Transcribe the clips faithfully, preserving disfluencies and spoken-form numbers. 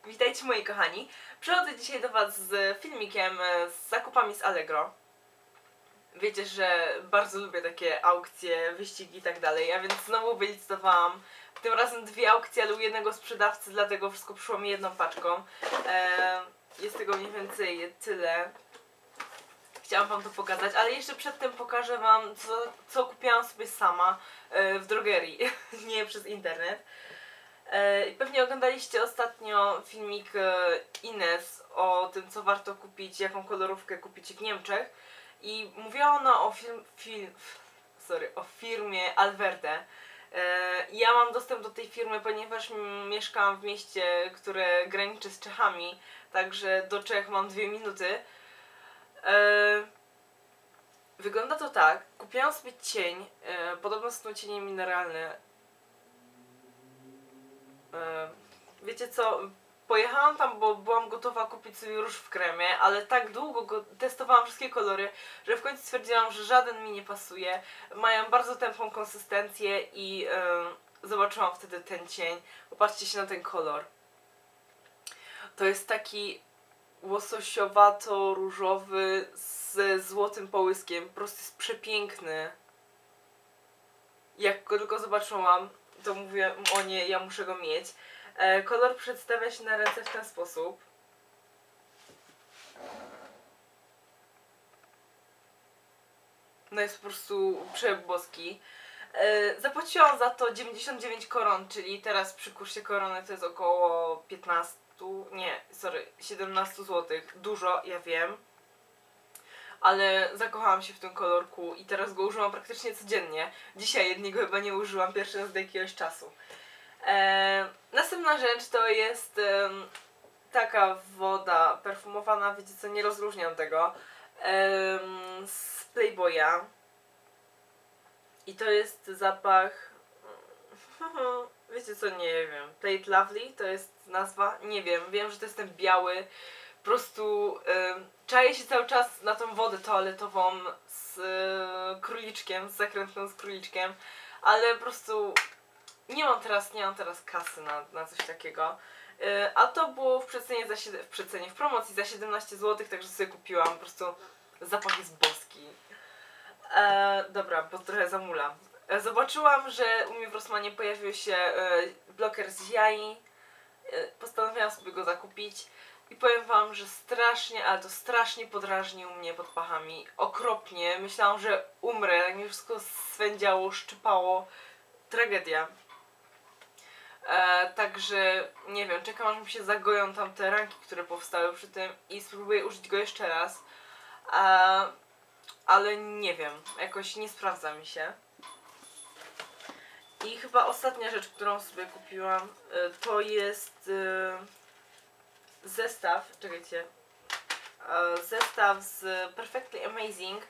Witajcie moi kochani. Przychodzę dzisiaj do was z filmikiem z zakupami z Allegro. Wiecie, że bardzo lubię takie aukcje, wyścigi i tak dalej, a więc znowu wylicytowałam tym razem dwie aukcje, ale u jednego sprzedawcy, dlatego wszystko przyszło mi jedną paczką. Eee, jest tego mniej więcej tyle. Chciałam wam to pokazać, ale jeszcze przedtem pokażę wam, co, co kupiłam sobie sama e, w drogerii, nie przez internet. I pewnie oglądaliście ostatnio filmik Ines o tym, co warto kupić, jaką kolorówkę kupić w Niemczech. I mówiła ona o, film, film, sorry, o firmie Alverde. Ja mam dostęp do tej firmy, ponieważ mieszkam w mieście, które graniczy z Czechami, także do Czech mam dwie minuty. Wygląda to tak, kupiłam sobie cień, podobno są to cienie mineralne. Wiecie co, pojechałam tam, bo byłam gotowa kupić sobie róż w kremie, ale tak długo go testowałam wszystkie kolory, że w końcu stwierdziłam, że żaden mi nie pasuje. Mają bardzo tępą konsystencję i yy, zobaczyłam wtedy ten cień. Popatrzcie się na ten kolor. To jest taki łososiowato-różowy z złotym połyskiem. Po prostu jest przepiękny. Jak go tylko zobaczyłam, to mówię, o nie, ja muszę go mieć. E, kolor przedstawia się na ręce w ten sposób. No jest po prostu przeboski. E, zapłaciłam za to dziewięćdziesiąt dziewięć koron, czyli teraz przy kursie korony to jest około piętnaście, nie, sorry, siedemnaście złotych. Dużo, ja wiem. Ale zakochałam się w tym kolorku i teraz go używam praktycznie codziennie. Dzisiaj jednego chyba nie użyłam pierwszy raz od jakiegoś czasu. Eee, następna rzecz to jest e, taka woda perfumowana, wiecie co, nie rozróżniam tego, e, z Playboya. I to jest zapach, wiecie co, nie wiem, Plate Lovely to jest nazwa, nie wiem, wiem, że to jest ten biały. Po prostu y, czaję się cały czas na tą wodę toaletową z y, króliczkiem, z zakrętką z króliczkiem, ale po prostu nie mam teraz, nie mam teraz kasy na, na coś takiego. Y, a to było w przecenie, za, w przecenie, w promocji za siedemnaście złotych, także sobie kupiłam, po prostu zapach jest boski. E, dobra, bo trochę zamulam. E, zobaczyłam, że u mnie w Rossmanie pojawił się e, bloker z jaj. E, postanowiłam sobie go zakupić. I powiem wam, że strasznie, ale to strasznie podrażnił mnie pod pachami. Okropnie. Myślałam, że umrę. Jak mi wszystko swędziało, szczypało. Tragedia. E, także nie wiem, czekam aż mi się zagoją tam te ranki, które powstały przy tym i spróbuję użyć go jeszcze raz. E, ale nie wiem. Jakoś nie sprawdza mi się. I chyba ostatnia rzecz, którą sobie kupiłam, e, to jest... E, zestaw, czekajcie, uh, zestaw z Perfectly Amazing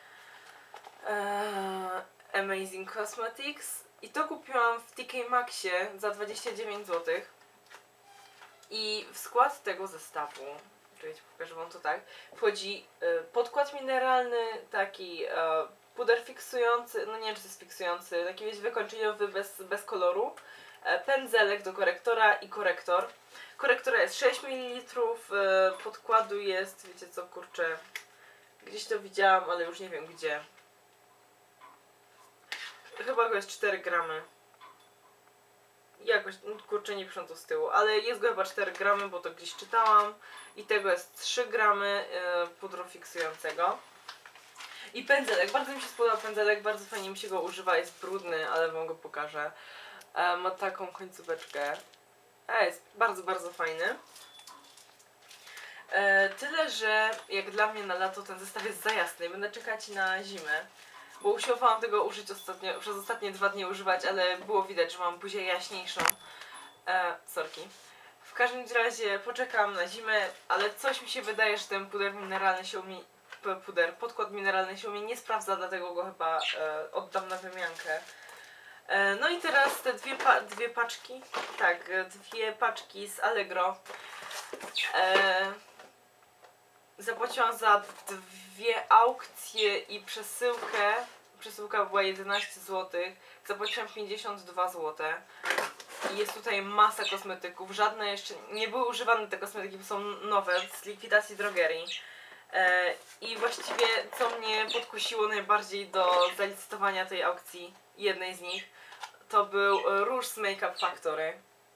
uh, Amazing Cosmetics i to kupiłam w T K Maxie za dwadzieścia dziewięć złotych i w skład tego zestawu, czekajcie, pokażę wam to tak, wchodzi uh, podkład mineralny, taki uh, puder fiksujący, no nie wiem czy to jest fiksujący, taki wiecie wykończeniowy bez, bez koloru, pędzelek do korektora i korektor. Korektora jest sześć mililitrów, podkładu jest, wiecie co, kurczę, gdzieś to widziałam, ale już nie wiem gdzie. Chyba go jest cztery gramy. Jakoś, kurczę, nie piszę to z tyłu, ale jest go chyba cztery gramy, bo to gdzieś czytałam. I tego jest trzy gramy pudru fiksującego. I pędzelek, bardzo mi się spodobał pędzelek, bardzo fajnie mi się go używa, jest brudny, ale wam go pokażę. E, ma taką końcóweczkę. E, jest bardzo, bardzo fajny. E, tyle, że jak dla mnie na lato ten zestaw jest za jasny. Będę czekać na zimę. Bo usiłowałam tego użyć ostatnio, przez ostatnie dwa dni używać, ale było widać, że mam buzię jaśniejszą. E, sorki. W każdym razie poczekam na zimę, ale coś mi się wydaje, że ten puder mineralny się u mnie, puder, podkład mineralny się u mnie nie sprawdza, dlatego go chyba e, oddam na wymiankę. No i teraz te dwie, pa dwie paczki, tak, dwie paczki z Allegro. E, zapłaciłam za dwie aukcje i przesyłkę. Przesyłka była jedenaście złotych. Zapłaciłam pięćdziesiąt dwa złote. i jest tutaj masa kosmetyków. Żadne jeszcze nie były używane te kosmetyki, bo są nowe z likwidacji drogerii. E, I właściwie co mnie podkusiło najbardziej do zalicytowania tej aukcji, jednej z nich, to był róż z Make Up Factory.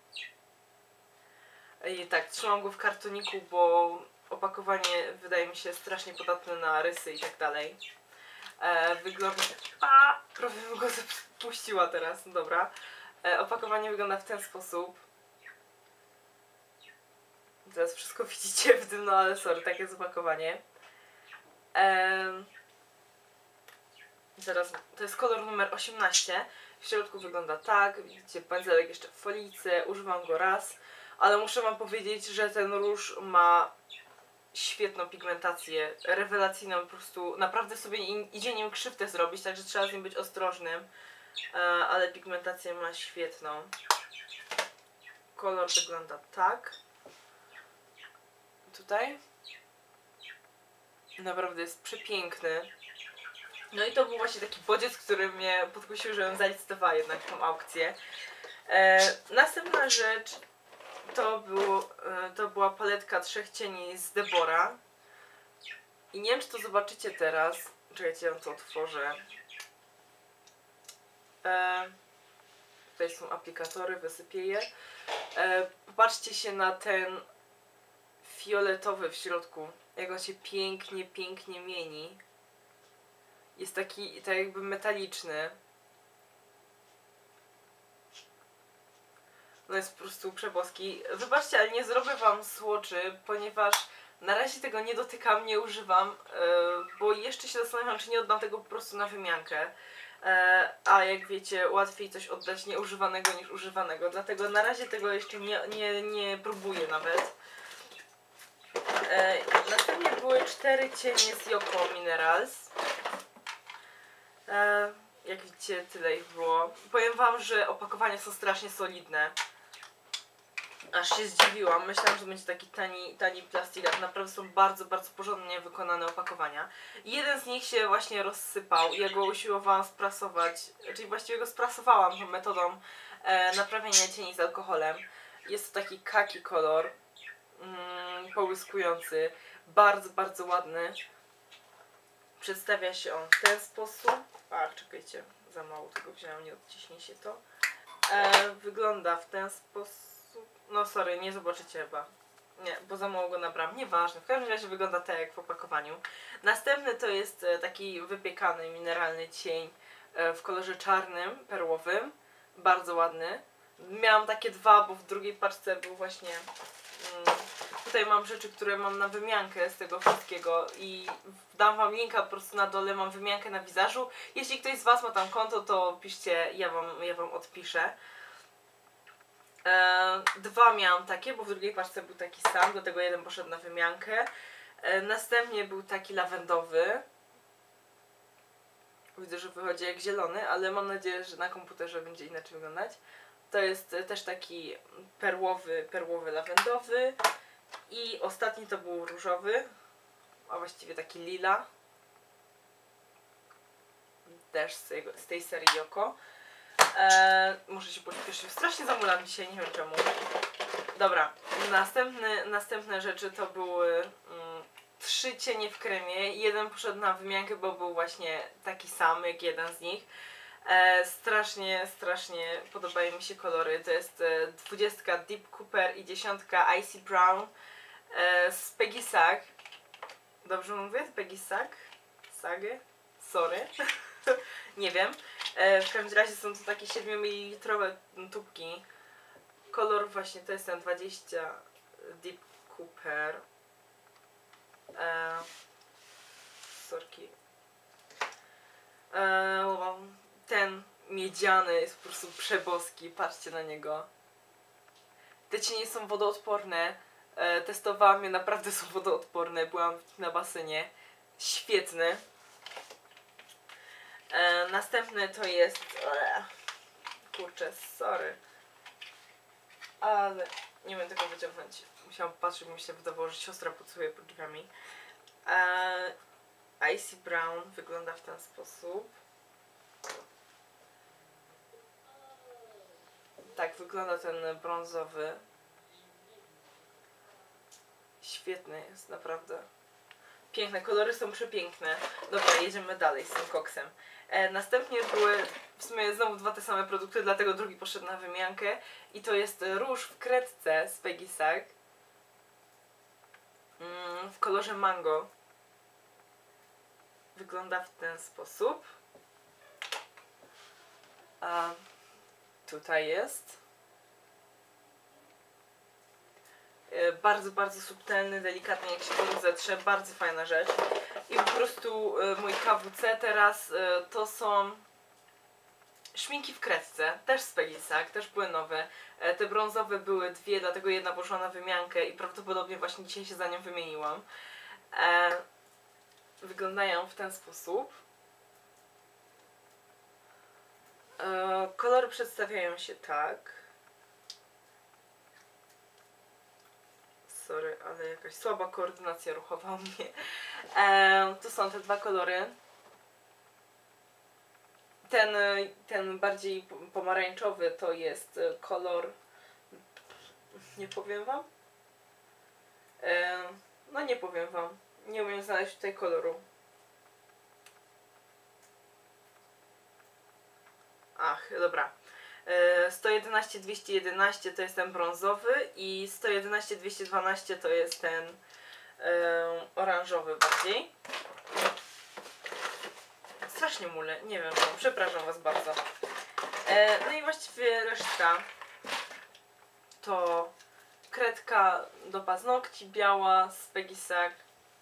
I tak, trzymam go w kartoniku, bo opakowanie wydaje mi się strasznie podatne na rysy i tak dalej. E, wygląda... A, prawie bym go puściła teraz, no dobra. E, opakowanie wygląda w ten sposób. Teraz wszystko widzicie w tym, no ale sorry, takie jest opakowanie. E, zaraz, to jest kolor numer osiemnaście. W środku wygląda tak, widzicie pędzelek jeszcze w folice, używam go raz. Ale muszę wam powiedzieć, że ten róż ma świetną pigmentację, rewelacyjną, po prostu naprawdę sobie idzie nim krzywdę zrobić, także trzeba z nim być ostrożnym, ale pigmentację ma świetną. Kolor wygląda tak. Tutaj. Naprawdę jest przepiękny. No i to był właśnie taki bodziec, który mnie podkusił, żebym zalicytowała jednak tą aukcję. E, następna rzecz to, było, to była paletka trzech cieni z Debora. I nie wiem, czy to zobaczycie teraz. Czekajcie, ja to otworzę. E, tutaj są aplikatory, wysypię je. E, popatrzcie się na ten fioletowy w środku. Jak on się pięknie, pięknie mieni. Jest taki, tak jakby metaliczny. No jest po prostu przeboski. Wybaczcie, ale nie zrobię wam słoczy, ponieważ na razie tego nie dotykam, nie używam, yy, bo jeszcze się zastanawiam, czy nie oddam tego po prostu na wymiankę. Yy, a jak wiecie, łatwiej coś oddać nieużywanego niż używanego, dlatego na razie tego jeszcze nie, nie, nie próbuję nawet. Yy, następnie były cztery cienie z Yoko Minerals. Yy, jak widzicie, tyle ich było. Powiem wam, że opakowania są strasznie solidne. Aż się zdziwiłam. Myślałam, że będzie taki tani, tani plastik, a naprawdę są bardzo, bardzo porządnie wykonane opakowania. Jeden z nich się właśnie rozsypał. Ja go usiłowałam sprasować, czyli właściwie go sprasowałam tą metodą e, naprawiania cieni z alkoholem. Jest to taki kaki kolor, mm, połyskujący, bardzo, bardzo ładny. Przedstawia się on w ten sposób. A, czekajcie, za mało tego wziąłem, nie odciśnie się to. E, wygląda w ten sposób. No sorry, nie zobaczycie chyba. Nie, bo za mało go nabrałam. Nieważne, w każdym razie wygląda tak jak w opakowaniu. Następny to jest taki wypiekany, mineralny cień w kolorze czarnym, perłowym. Bardzo ładny. Miałam takie dwa, bo w drugiej paczce był właśnie... Mm, tutaj mam rzeczy, które mam na wymiankę z tego wszystkiego i dam wam linka po prostu na dole, mam wymiankę na Wizażu. Jeśli ktoś z was ma tam konto, to piszcie, ja wam, ja wam odpiszę. E, dwa miałam takie, bo w drugiej paczce był taki sam, do tego jeden poszedł na wymiankę. E, następnie był taki lawendowy. Widzę, że wychodzi jak zielony, ale mam nadzieję, że na komputerze będzie inaczej wyglądać. To jest też taki perłowy, perłowy lawendowy. I ostatni to był różowy, a właściwie taki lila. Też z, tej, z tej serii Yoko. Eee, muszę się pośpieszyć. Strasznie zamulam dzisiaj, nie wiem czemu. Dobra, następny, następne rzeczy to były mm, trzy cienie w kremie. Jeden poszedł na wymiankę, bo był właśnie taki sam jak jeden z nich. Eee, strasznie, strasznie podobają mi się kolory. To jest e, dwudziestka Deep Cooper i dziesiątka Icy Brown e, z Peggy Sag. Dobrze mówię? Peggy Sag? Sagę? Sorry. Nie wiem. E, w każdym razie są to takie siedmiomililitrowe tubki. Kolor właśnie to jest ten dwadzieścia Deep Cooper. E, sorki. E, ten miedziany jest po prostu przeboski. Patrzcie na niego. Te cienie są wodoodporne. E, testowałam je, naprawdę są wodoodporne. Byłam na basenie. Świetny. E, następny to jest... E, kurczę, sorry. Ale nie wiem tego wyciągnąć. Musiałam patrzeć, bo mi się wydawało, że siostra podsłuchuje pod drzwiami. E, Icy Brown wygląda w ten sposób. Tak wygląda ten brązowy. Świetny jest, naprawdę. Piękne, kolory są przepiękne. Dobra, jedziemy dalej z tym koksem. E, następnie były w sumie znowu dwa te same produkty, dlatego drugi poszedł na wymiankę. I to jest róż w kredce z Peggy Sack. Mm, w kolorze mango. Wygląda w ten sposób. A tutaj jest. Bardzo, bardzo subtelny, delikatnie jak się go rozetrze, bardzo fajna rzecz. I po prostu mój K W C teraz to są szminki w kredce, też z Peggy Sack, też były nowe. Te brązowe były dwie, dlatego jedna poszła na wymiankę i prawdopodobnie właśnie dzisiaj się za nią wymieniłam. Wyglądają w ten sposób. Kolory przedstawiają się tak. Sorry, ale jakaś słaba koordynacja ruchowa u mnie. E, tu są te dwa kolory. Ten, ten bardziej pomarańczowy to jest kolor... Nie powiem wam? E, no nie powiem wam. Nie umiem znaleźć tutaj koloru. Ach, dobra. sto jedenaście dwieście jedenaście to jest ten brązowy i sto jedenaście dwieście dwanaście to jest ten e, oranżowy bardziej. Strasznie mule, nie wiem, przepraszam was bardzo. E, no i właściwie resztka to kredka do paznokci biała z Peggy Sack.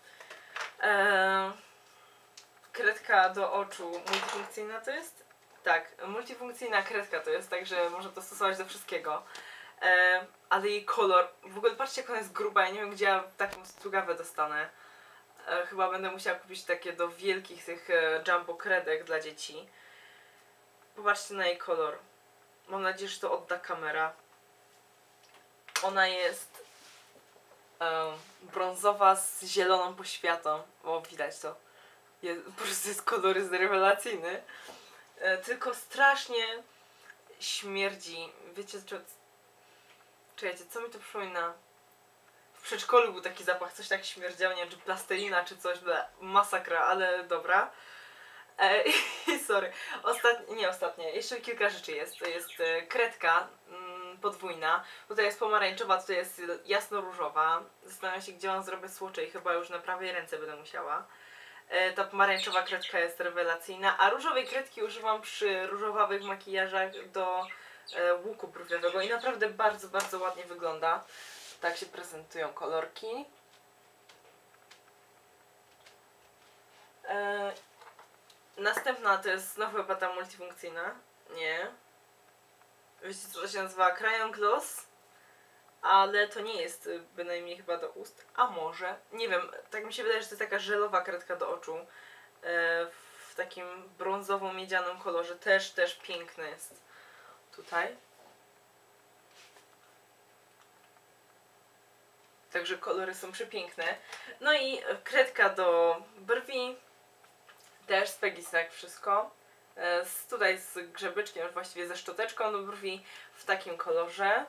E, kredka do oczu multifunkcyjna to jest? Tak, multifunkcyjna kredka to jest, także można to stosować do wszystkiego. E, ale jej kolor, w ogóle patrzcie jak ona jest gruba, ja nie wiem gdzie ja taką strugawę dostanę. E, chyba będę musiała kupić takie do wielkich tych e, jumbo kredek dla dzieci. Popatrzcie na jej kolor. Mam nadzieję, że to odda kamera. Ona jest e, brązowa z zieloną poświatą. O, widać to. Jest, po prostu jest koloryzm rewelacyjny. E, tylko strasznie śmierdzi. Wiecie, czy... Czekajcie, co mi to przypomina? W przedszkolu był taki zapach, coś tak śmierdziało, nie wiem, czy plastelina, czy coś, ble, masakra, ale dobra. E, i sorry, ostatnie, nie ostatnie, jeszcze kilka rzeczy jest. To jest e, kredka mm, podwójna, tutaj jest pomarańczowa, tutaj jest jasno-różowa. Zastanawiam się, gdzie mam zrobić słocze i chyba już na prawej ręce będę musiała. E, ta pomarańczowa kredka jest rewelacyjna, a różowej kredki używam przy różowawych makijażach do e, łuku brwiowego i naprawdę bardzo, bardzo ładnie wygląda. Tak się prezentują kolorki. E, następna to jest znowu chyba ta multifunkcyjna. Nie. Wiecie co to się nazywa? Crayon Gloss. Ale to nie jest bynajmniej chyba do ust. A może? Nie wiem. Tak mi się wydaje, że to jest taka żelowa kredka do oczu. E, w takim brązowo-miedzianym kolorze. Też, też piękny jest. Tutaj. Także kolory są przepiękne. No i kredka do brwi. Też z Peggy Sack wszystko. Z, tutaj z grzebyczkiem, właściwie ze szczoteczką do brwi w takim kolorze.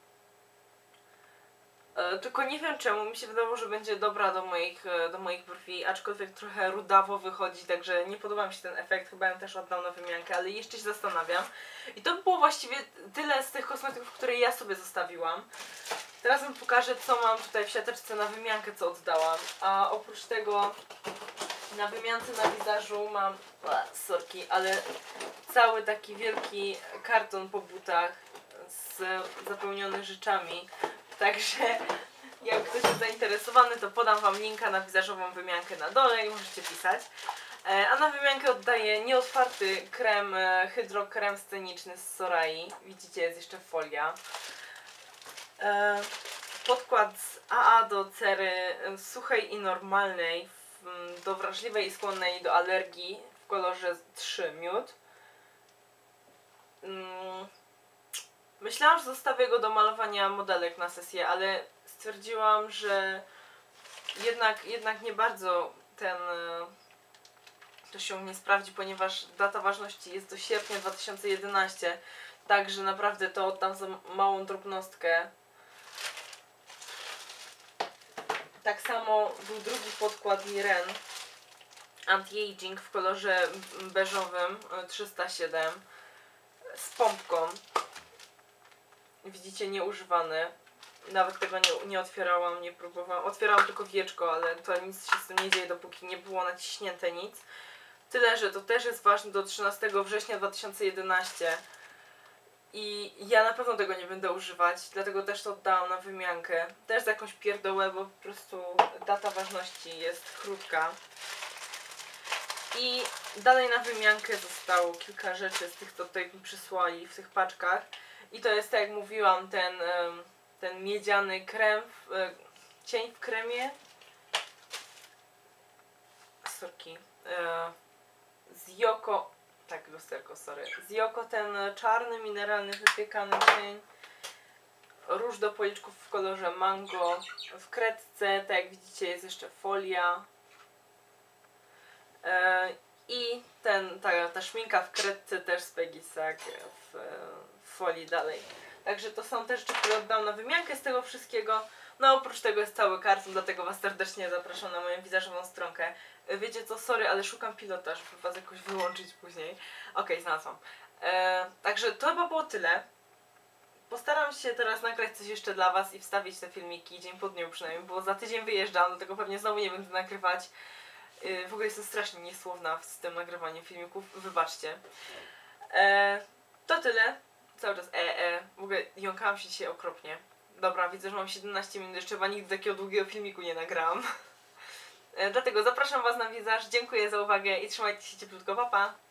E, tylko nie wiem czemu, mi się wydawało, że będzie dobra do moich, do moich brwi, aczkolwiek trochę rudawo wychodzi, także nie podoba mi się ten efekt, chyba ją też oddam na wymiankę, ale jeszcze się zastanawiam. I to było właściwie tyle z tych kosmetyków, które ja sobie zostawiłam. Teraz wam pokażę, co mam tutaj w siateczce na wymiankę, co oddałam. A oprócz tego na wymiance na wizażu mam, a, sorki, ale cały taki wielki karton po butach z zapełniony rzeczami. Także jak ktoś jest zainteresowany, to podam wam linka na wizażową wymiankę na dole i możecie pisać. A na wymiankę oddaję nieotwarty krem, hydrokrem sceniczny z Sorai. Widzicie, jest jeszcze folia. Podkład z A A do cery suchej i normalnej, do wrażliwej i skłonnej do alergii w kolorze trzy miód. Myślałam, że zostawię go do malowania modelek na sesję, ale stwierdziłam, że jednak, jednak nie bardzo ten to się nie sprawdzi, ponieważ data ważności jest do sierpnia dwa tysiące jedenastego. Także naprawdę to oddam za małą drobnostkę. Tak samo był drugi podkład Liren Anti-Aging w kolorze beżowym trzysta siedem z pompką. Widzicie, nieużywany. Nawet tego nie, nie otwierałam, nie próbowałam. Otwierałam tylko wieczko, ale to nic się z tym nie dzieje, dopóki nie było naciśnięte nic. Tyle, że to też jest ważne do trzynastego września dwa tysiące jedenastego. I ja na pewno tego nie będę używać, dlatego też to oddałam na wymiankę. Też za jakąś pierdołę, bo po prostu data ważności jest krótka. I dalej na wymiankę zostało kilka rzeczy z tych, co tutaj mi przysłali w tych paczkach. I to jest, tak jak mówiłam, ten, ten miedziany krem, cień w kremie. Sorki. Z Joko, tak, lusterko, sorry. Z Joko ten czarny, mineralny, wypiekany cień. Róż do policzków w kolorze mango. W kredce, tak jak widzicie, jest jeszcze folia. I ten, ta, ta szminka w kredce też z Peggysak w, w folii dalej. Także to są te rzeczy, które oddam na wymiankę z tego wszystkiego. No oprócz tego jest cały karton, dlatego Was serdecznie zapraszam na moją wizażową stronkę. Wiecie co, sorry, ale szukam pilota, żeby Was jakoś wyłączyć później. Okej, okay, znalazłam. E, także to chyba było tyle. Postaram się teraz nagrać coś jeszcze dla Was i wstawić te filmiki dzień po dniu przynajmniej, bo za tydzień wyjeżdżam, dlatego pewnie znowu nie będę nagrywać. W ogóle jestem strasznie niesłowna z tym nagrywaniem filmików, wybaczcie. E, to tyle. Cały czas e, e. W ogóle jąkałam się dzisiaj okropnie. Dobra, widzę, że mam siedemnaście minut, jeszcze chyba nigdy takiego długiego filmiku nie nagrałam. E, dlatego zapraszam Was na wizaż, dziękuję za uwagę i trzymajcie się cieplutko, pa pa!